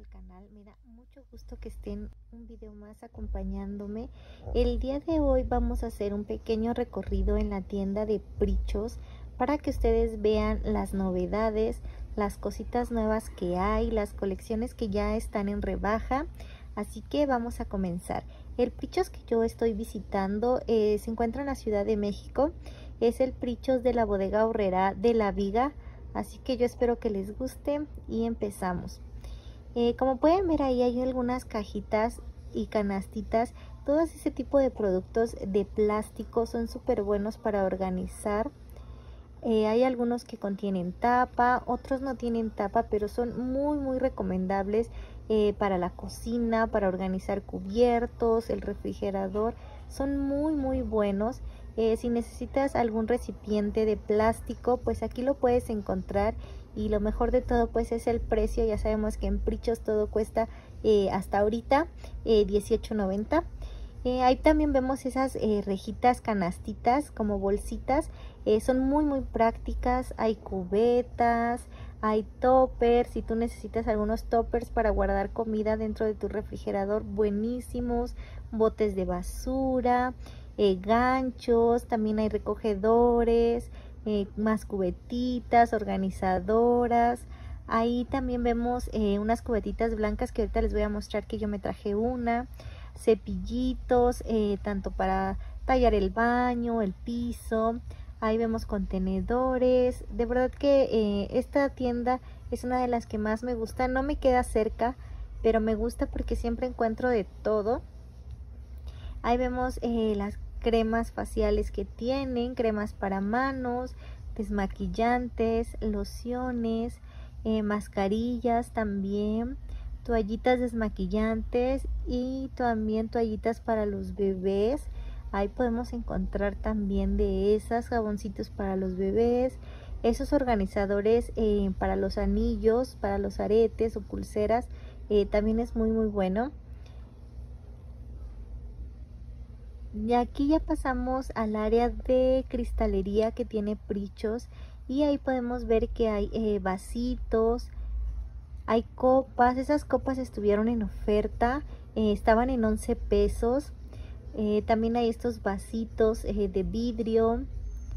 al canal. Me da mucho gusto que estén un video más acompañándome. El día de hoy vamos a hacer un pequeño recorrido en la tienda de Prichos para que ustedes vean las novedades, las cositas nuevas que hay, las colecciones que ya están en rebaja. Así que vamos a comenzar. El Prichos que yo estoy visitando se encuentra en la Ciudad de México. Es el Prichos de la Bodega Aurrerá de La Viga. Así que yo espero que les guste y empezamos. Como pueden ver, ahí hay algunas cajitas y canastitas. Todo ese tipo de productos de plástico son súper buenos para organizar. Hay algunos que contienen tapa, otros no tienen tapa, pero son muy recomendables para la cocina, para organizar cubiertos, el refrigerador. Son muy buenos. Si necesitas algún recipiente de plástico, pues aquí lo puedes encontrar. Y lo mejor de todo pues es el precio. Ya sabemos que en Prichos todo cuesta hasta ahorita $18.90. Ahí también vemos esas rejitas canastitas como bolsitas. Son muy prácticas. Hay cubetas, hay toppers. Si tú necesitas algunos toppers para guardar comida dentro de tu refrigerador, buenísimos. Botes de basura, ganchos, también hay recogedores, más cubetitas, organizadoras. Ahí también vemos unas cubetitas blancas que ahorita les voy a mostrar que yo me traje una. Cepillitos, tanto para tallar el baño, el piso. Ahí vemos contenedores. De verdad que esta tienda es una de las que más me gusta. No me queda cerca, pero me gusta porque siempre encuentro de todo. Ahí vemos las cremas faciales que tienen, cremas para manos, desmaquillantes, lociones, mascarillas también, toallitas desmaquillantes y también toallitas para los bebés. Ahí podemos encontrar también de esas, jaboncitos para los bebés, esos organizadores para los anillos, para los aretes o pulseras, también es muy bueno. Y aquí ya pasamos al área de cristalería que tiene Prichos. Y ahí podemos ver que hay vasitos, hay copas. Esas copas estuvieron en oferta, estaban en 11 pesos. También hay estos vasitos de vidrio,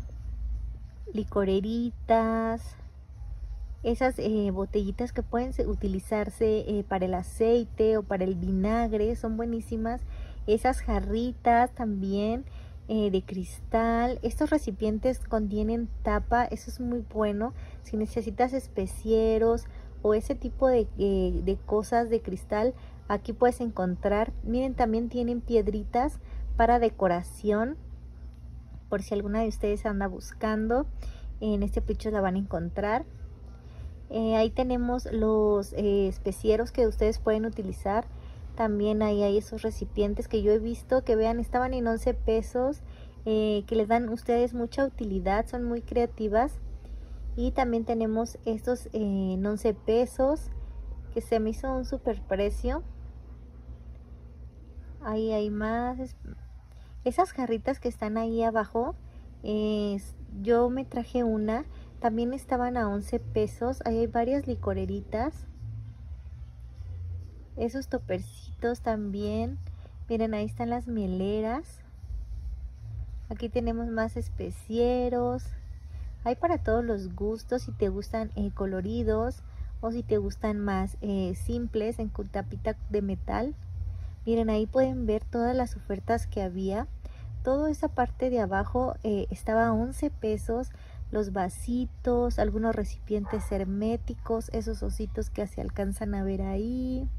licoreritas, esas botellitas que pueden utilizarse para el aceite o para el vinagre, son buenísimas. Esas jarritas también de cristal. Estos recipientes contienen tapa, eso es muy bueno. Si necesitas especieros o ese tipo de cosas de cristal, aquí puedes encontrar. Miren, también tienen piedritas para decoración, por si alguna de ustedes anda buscando. En este Prichos la van a encontrar. Ahí tenemos los especieros que ustedes pueden utilizar. También ahí hay esos recipientes que yo he visto, que vean, estaban en 11 pesos, que les dan a ustedes mucha utilidad, son muy creativas. Y también tenemos estos en 11 pesos, que se me hizo un super precio. Ahí hay más. Esas jarritas que están ahí abajo, yo me traje una, también estaban a 11 pesos. Ahí hay varias licoreritas. Esos topercitos también. Miren, ahí están las mieleras. Aquí tenemos más especieros. Hay para todos los gustos. Si te gustan coloridos o si te gustan más simples en tapita de metal. Miren, ahí pueden ver todas las ofertas que había. Toda esa parte de abajo estaba a 11 pesos. Los vasitos, algunos recipientes herméticos, esos ositos que se alcanzan a ver ahí.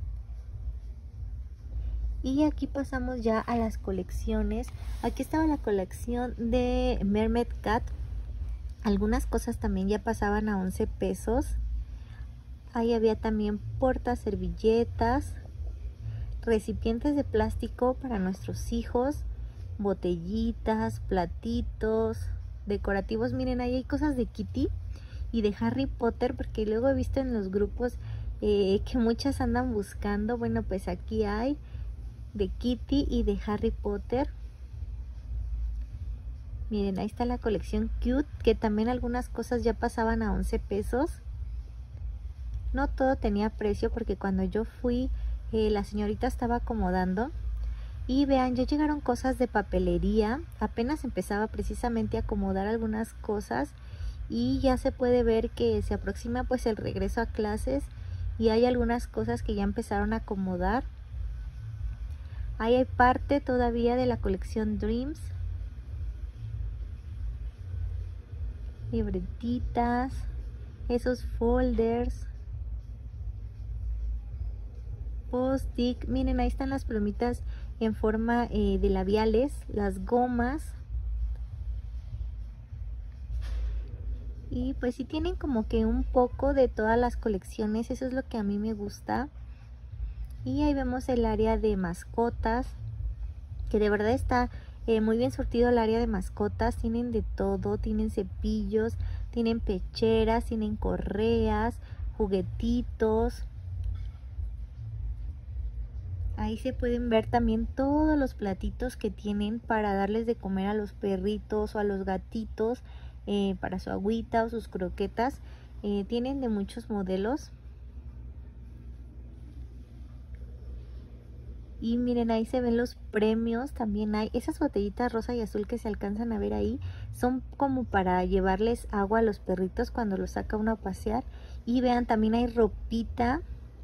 Y aquí pasamos ya a las colecciones. Aquí estaba la colección de Mermaid Cat. Algunas cosas también ya pasaban a 11 pesos. Ahí había también portaservilletas, recipientes de plástico para nuestros hijos, botellitas, platitos, decorativos. Miren, ahí hay cosas de Kitty y de Harry Potter, porque luego he visto en los grupos que muchas andan buscando. Bueno, pues aquí hay de Kitty y de Harry Potter. Miren, ahí está la colección Cute, que también algunas cosas ya pasaban a 11 pesos. no todo tenía precio, porque cuando yo fui la señorita estaba acomodando. Y vean, ya llegaron cosas de papelería, apenas empezaba precisamente a acomodar algunas cosas y ya se puede ver que se aproxima pues el regreso a clases y hay algunas cosas que ya empezaron a acomodar. Ahí hay parte todavía de la colección Dreams, libretitas, esos folders, post-it. Miren, ahí están las plumitas en forma de labiales, las gomas. Y pues sí tienen como que un poco de todas las colecciones, eso es lo que a mí me gusta. Y ahí vemos el área de mascotas, que de verdad está muy bien surtido el área de mascotas. Tienen de todo, tienen cepillos, tienen pecheras, tienen correas, juguetitos. Ahí se pueden ver también todos los platitos que tienen para darles de comer a los perritos o a los gatitos, para su agüita o sus croquetas. Tienen de muchos modelos. Y miren, ahí se ven los premios. También hay esas botellitas rosa y azul que se alcanzan a ver ahí. Son como para llevarles agua a los perritos cuando los saca uno a pasear. Y vean, también hay ropita.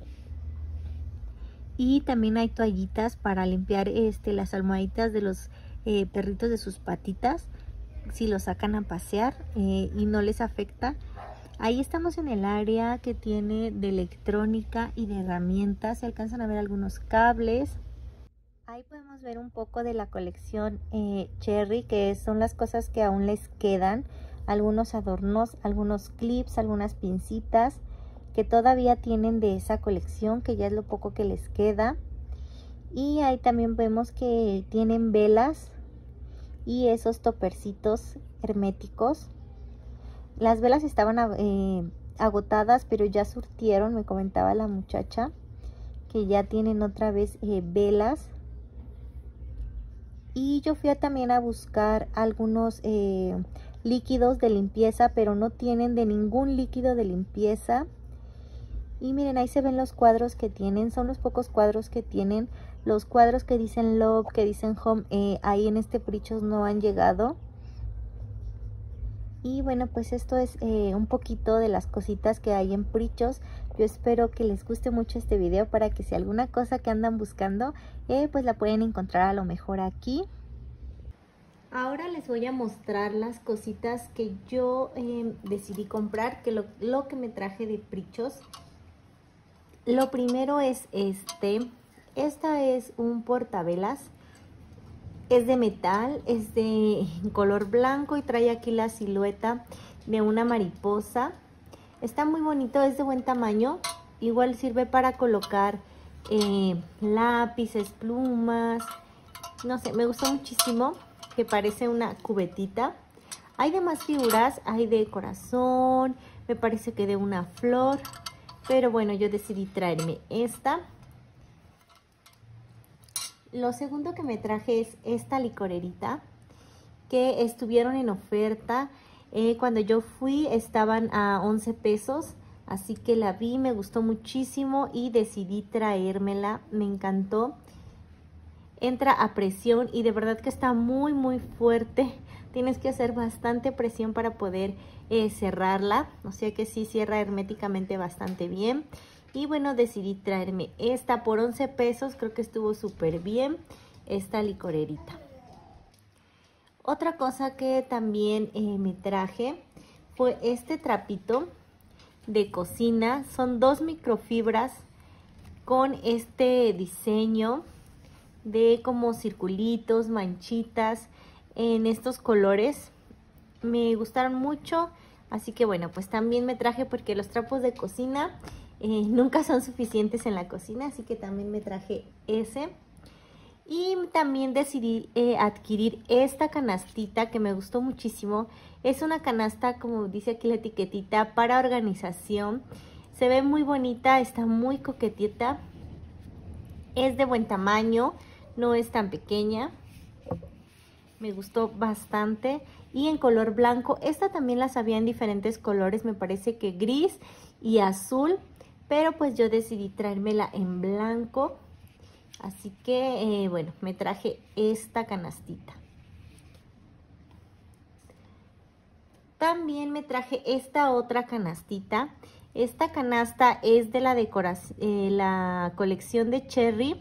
Y también hay toallitas para limpiar las almohaditas de los perritos de sus patitas, si los sacan a pasear y no les afecta. Ahí estamos en el área que tiene de electrónica y de herramientas. Se alcanzan a ver algunos cables. Ahí podemos ver un poco de la colección Cherry, que son las cosas que aún les quedan. Algunos adornos, algunos clips, algunas pincitas que todavía tienen de esa colección, que ya es lo poco que les queda. Y ahí también vemos que tienen velas y esos topercitos herméticos. Las velas estaban agotadas, pero ya surtieron, me comentaba la muchacha, que ya tienen otra vez velas. Y yo fui también a buscar algunos líquidos de limpieza, pero no tienen de ningún líquido de limpieza. Y miren, ahí se ven los cuadros que tienen, son los pocos cuadros que tienen. Los cuadros que dicen Love, que dicen Home, ahí en este Prichos no han llegado. Y bueno, pues esto es un poquito de las cositas que hay en Prichos. Yo espero que les guste mucho este video, para que si alguna cosa que andan buscando, pues la pueden encontrar a lo mejor aquí. Ahora les voy a mostrar las cositas que yo decidí comprar, que lo que me traje de Prichos. Lo primero es esta es un portavelas, es de metal, es de color blanco y trae aquí la silueta de una mariposa. Está muy bonito, es de buen tamaño, igual sirve para colocar lápices, plumas, no sé, me gustó muchísimo, que parece una cubetita. Hay demás figuras, hay de corazón, me parece que de una flor. Pero bueno, yo decidí traerme esta. Lo segundo que me traje es esta licorerita, que estuvieron en oferta. Cuando yo fui estaban a 11 pesos, así que la vi, me gustó muchísimo y decidí traérmela. Me encantó. Entra a presión y de verdad que está muy muy fuerte. Tienes que hacer bastante presión para poder cerrarla, o sea que sí cierra herméticamente bastante bien. Y bueno, decidí traerme esta por 11 pesos, creo que estuvo súper bien esta licorerita. Otra cosa que también me traje fue este trapito de cocina. Son 2 microfibras con este diseño de como circulitos, manchitas en estos colores. Me gustaron mucho, así que bueno, pues también me traje, porque los trapos de cocina nunca son suficientes en la cocina, así que también me traje ese. Y también decidí adquirir esta canastita que me gustó muchísimo. Es una canasta, como dice aquí la etiquetita, para organización. Se ve muy bonita, está muy coquetita. Es de buen tamaño, no es tan pequeña. Me gustó bastante. Y en color blanco. Esta también las había en diferentes colores, me parece que gris y azul. pero pues yo decidí traérmela en blanco. Así que, bueno, me traje esta canastita. También me traje esta otra canastita. Esta canasta es de la decoración, la colección de Cherry.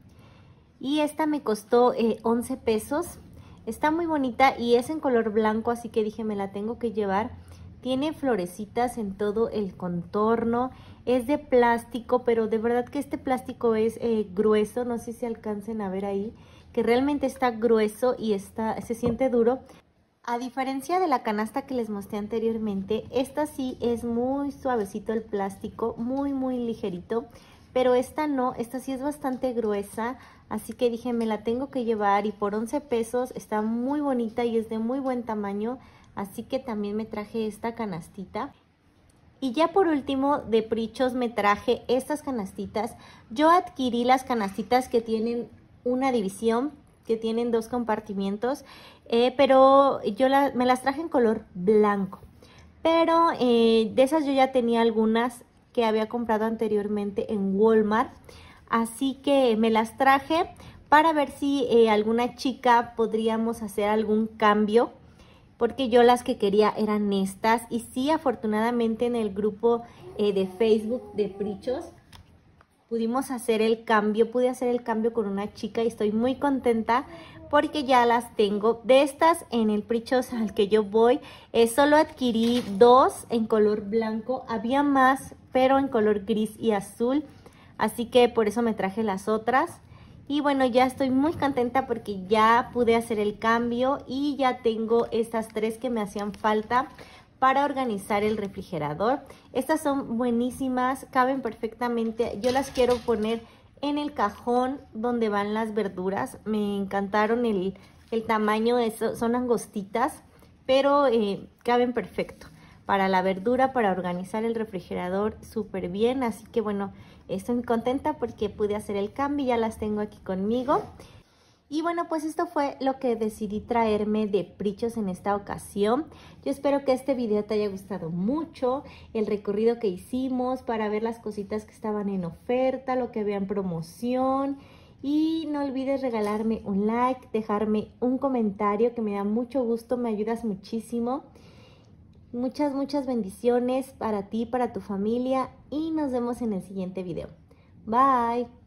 Y esta me costó 11 pesos. Está muy bonita y es en color blanco, así que dije me la tengo que llevar. Tiene florecitas en todo el contorno. Es de plástico, pero de verdad que este plástico es grueso. No sé si alcancen a ver ahí, que realmente está grueso y se siente duro. A diferencia de la canasta que les mostré anteriormente, esta sí es muy suavecito el plástico, muy ligerito. Pero esta no, esta sí es bastante gruesa, así que dije me la tengo que llevar y por 11 pesos está muy bonita y es de muy buen tamaño. Así que también me traje esta canastita. Y ya por último de Prichos me traje estas canastitas. Yo adquirí las canastitas que tienen una división, que tienen 2 compartimientos, pero yo me las traje en color blanco. Pero de esas yo ya tenía algunas que había comprado anteriormente en Walmart. Así que me las traje para ver si alguna chica podríamos hacer algún cambio, porque yo las que quería eran estas. Y sí, afortunadamente en el grupo de Facebook de Prichos pudimos hacer el cambio, pude hacer el cambio con una chica y estoy muy contenta porque ya las tengo. De estas en el Prichos al que yo voy, solo adquirí 2 en color blanco, había más pero en color gris y azul, así que por eso me traje las otras. Y bueno, ya estoy muy contenta porque ya pude hacer el cambio y ya tengo estas 3 que me hacían falta para organizar el refrigerador. Estas son buenísimas, caben perfectamente. Yo las quiero poner en el cajón donde van las verduras. Me encantaron el tamaño, son angostitas, pero caben perfecto para la verdura, para organizar el refrigerador súper bien. Así que bueno, estoy muy contenta porque pude hacer el cambio y ya las tengo aquí conmigo. Y bueno, pues esto fue lo que decidí traerme de Prichos en esta ocasión. Yo espero que este video te haya gustado mucho, el recorrido que hicimos para ver las cositas que estaban en oferta, lo que había en promoción. Y no olvides regalarme un like, dejarme un comentario que me da mucho gusto, me ayudas muchísimo. Muchas bendiciones para ti, para tu familia y nos vemos en el siguiente video. Bye.